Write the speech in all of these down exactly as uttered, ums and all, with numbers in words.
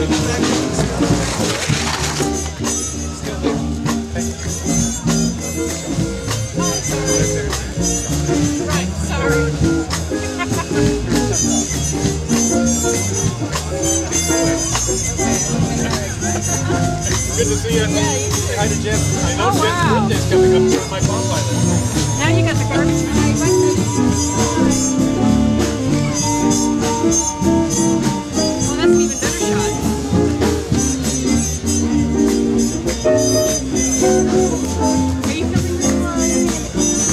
Good to see you. Hi to Jim. I know oh, Jim's wow. birthday's coming up during my bonfire. Now you got the garbage. Well, that's an even better shot. Are you filming this one?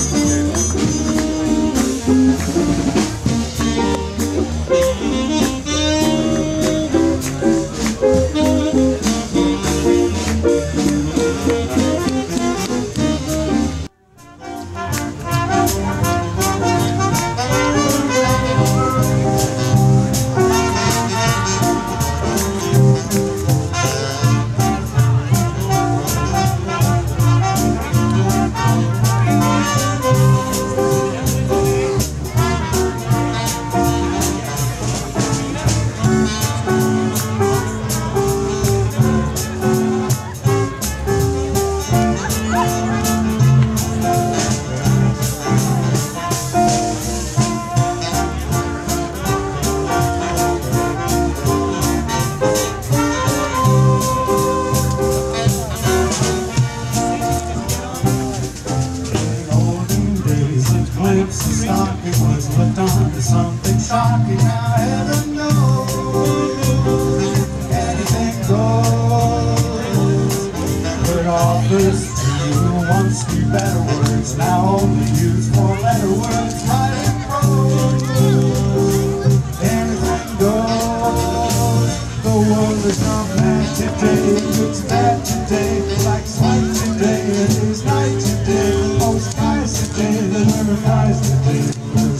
Something shocking, now heaven knows anything goes. But offers to you once knew better words, now only use four letter words, right and prose. Anything goes. The world is not mad today, it looks bad today, like slight today, it is night today, oh skies today, the river flies today.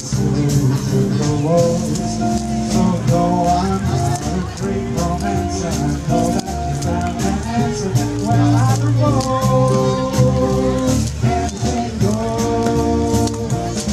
So though I'm not a great romance, and I know that you found an answer, well I propose, anything goes.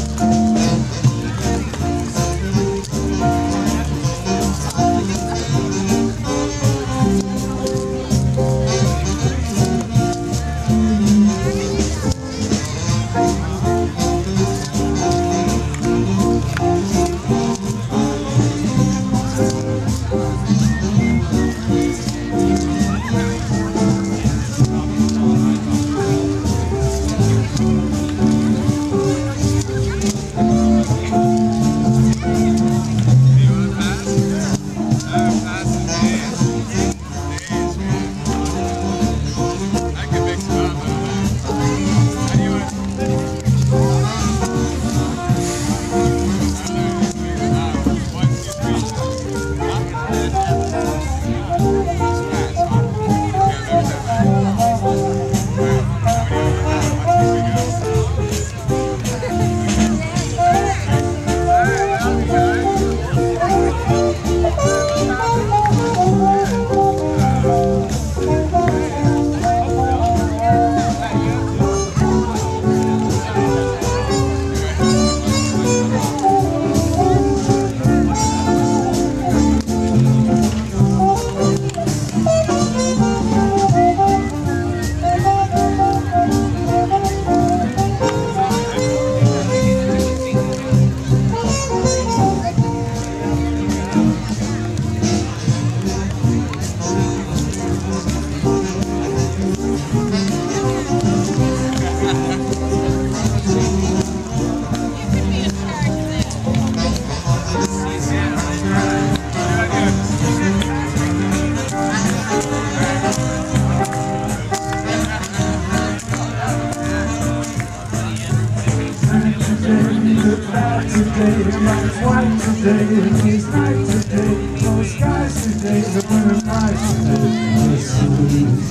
Today, my white today, it's night today, no skies today, the winter night today, the seas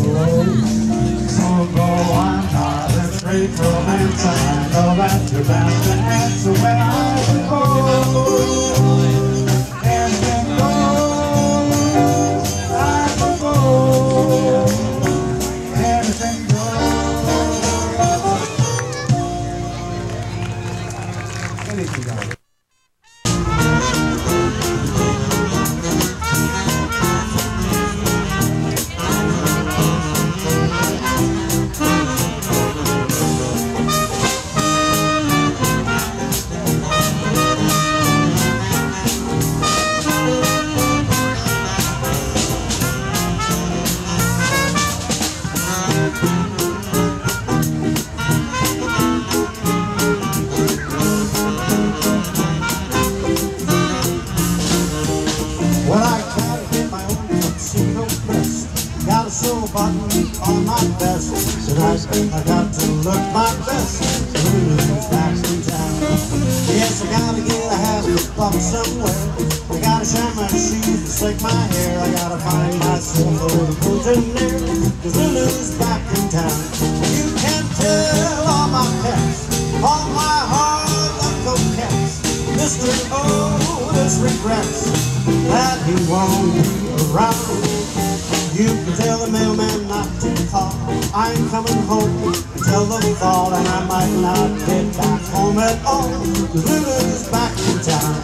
are so go, I'm not afraid for romance, I know that you're bound to answer when I propose. Anything goes, I propose. Anything goes. Anything goes. button on my vest. Tonight I got to look my best. Lulu's back in town. Yes, I gotta get a half a buck somewhere. I gotta shine my shoes and slick my hair. I gotta find myself a little boutonniere, 'cause Lulu's back in town. You can tell all my pets, all my hard-luck coquettes, Mister Otis regrets that he won't be around. You can tell the mailman not to call. I'm coming home until the fall, and I might not get back home at all, 'cause Lulu's back in town.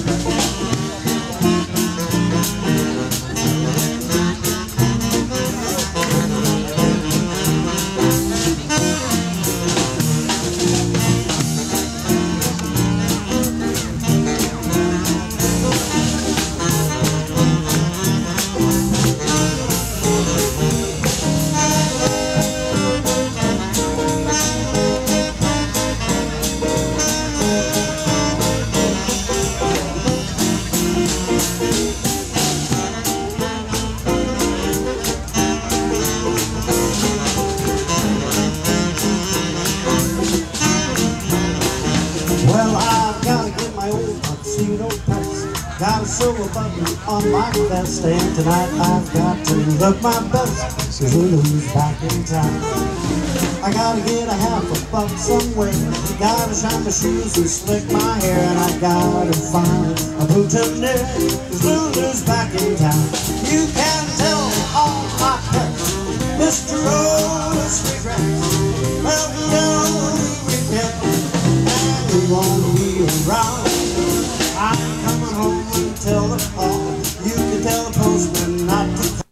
Well, I've gotta get my old tuxedo pants, got a silver button on my vest, and tonight I've got to look my best, 'cause Lulu's back in town. I gotta get a half a buck somewhere, gotta shine my shoes and slick my hair, and I gotta find a boutonniere, 'cause Lulu's back in town. You can tell all my pets, Mister Otis regrets, well, no regret, and he won't be around. I'm coming home until the fall. You can tell the postman not to call.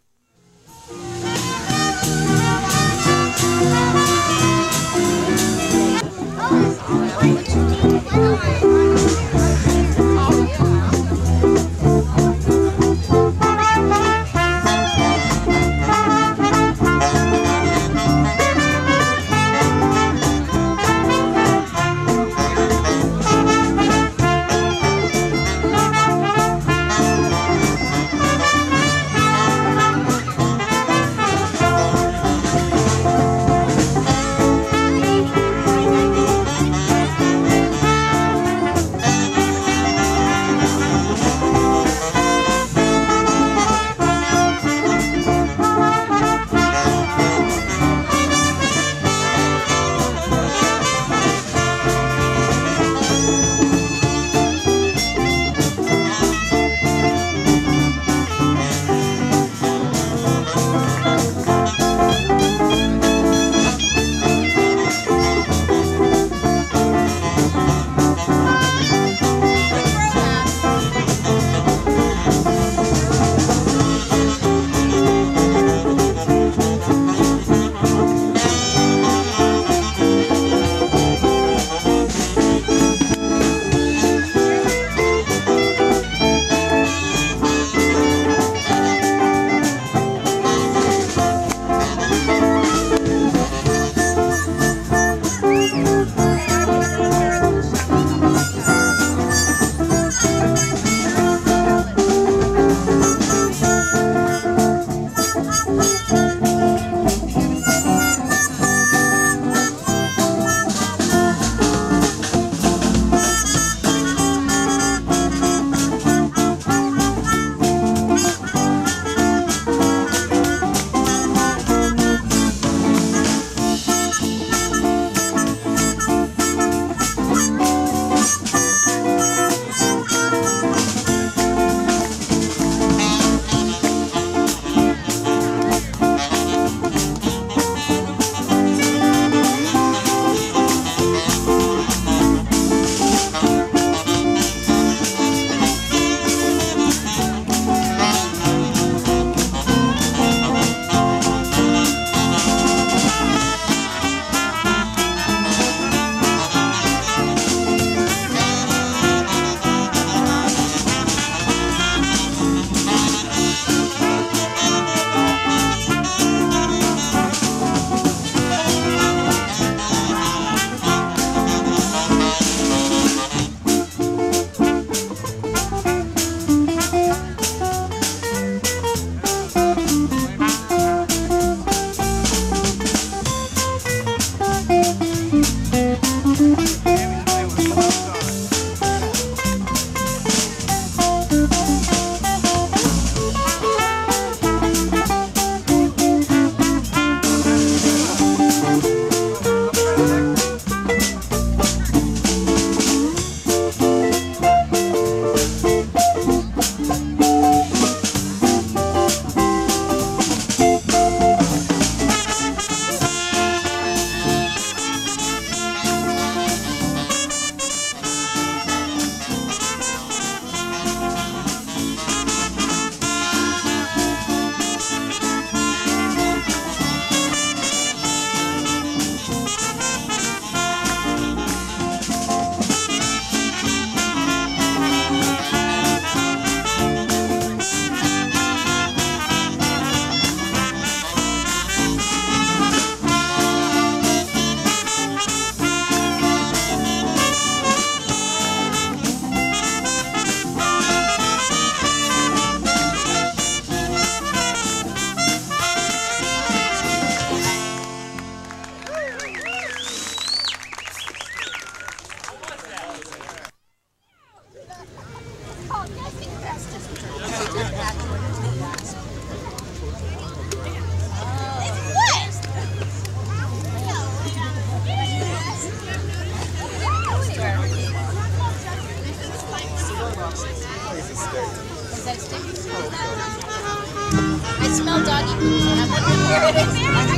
smell doggy poop, and I'm wondering where it is.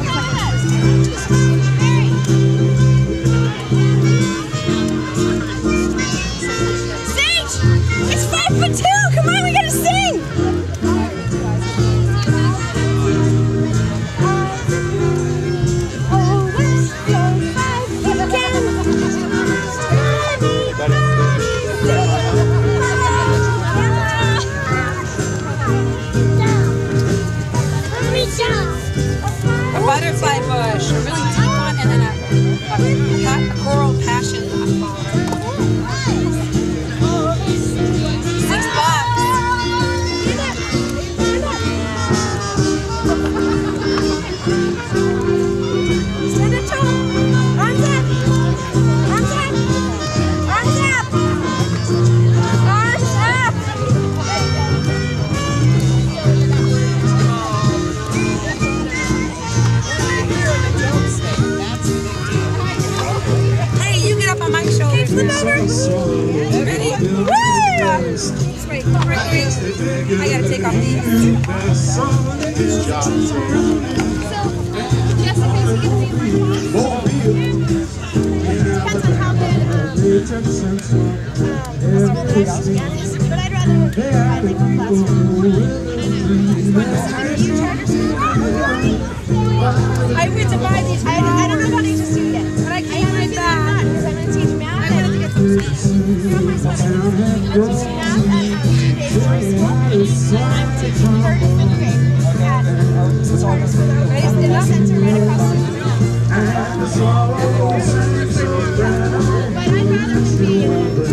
Sage! It's five for two! Come on, we gotta sing! A butterfly bush, a really deep one, and then a, a, pa- a coral passion. Six bucks. Stand up tall. Arms up. Arms up. Arms up. Arms up. Hey, you get up on my shoulders. Flip over. Ready? Woo! Wait, wait, wait. I gotta take off these. Depends on how good um, but I'd rather I think I went to buy these. I, I don't know how to just do yet, but I can't right back because I'm going to teach math. I wanted to get some sleep. From myself, I'm teaching math at um, Daysport School. I'm teaching third and fifth grade at Daysport School. Right in the center, right across the street. But I'd rather be in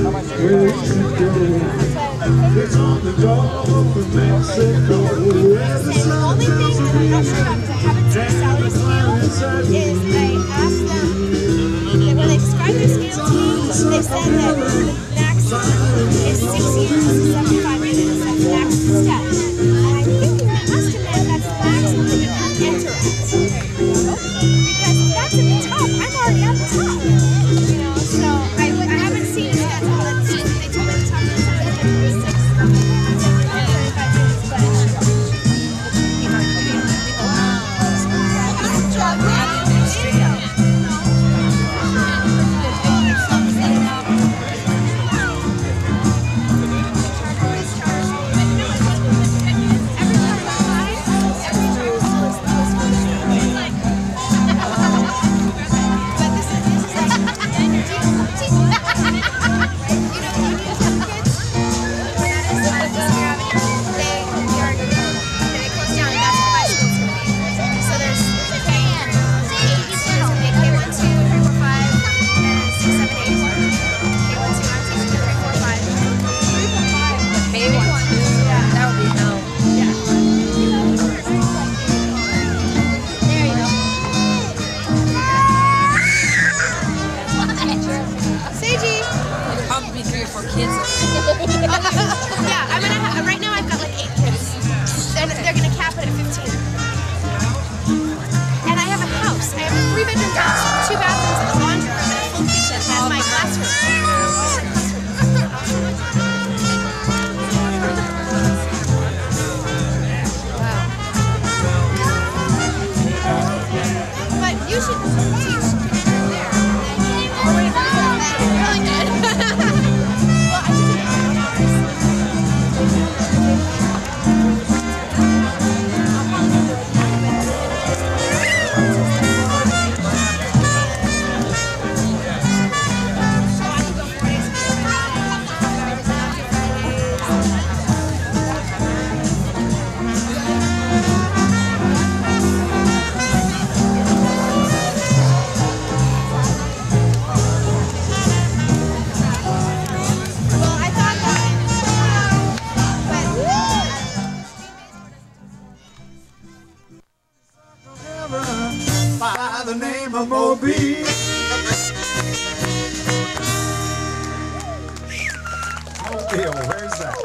It's on the Gulf of Mexico. the only thing that I'm not sure about, because I haven't seen salary scale, is I asked them, that when they described their scale to me, they said that the max is six years, seventy-five minutes, that's the max step. And I'm thinking that must have meant that's the maximum that you can enter at. Because that's at the top. I'm already at the top. You know, so I, I haven't seen a schedule. Let's see, they told me the top is six. Kids. Yeah, I'm gonna ha right now I've got like eight kids. And they're gonna cap it at fifteen. And I have a house. I have a three bedroom house with two bathrooms and a laundry room and a full kitchen and my classroom. Wow. But you should teach there. Really good. By the name of Moby. Mobile, where's that?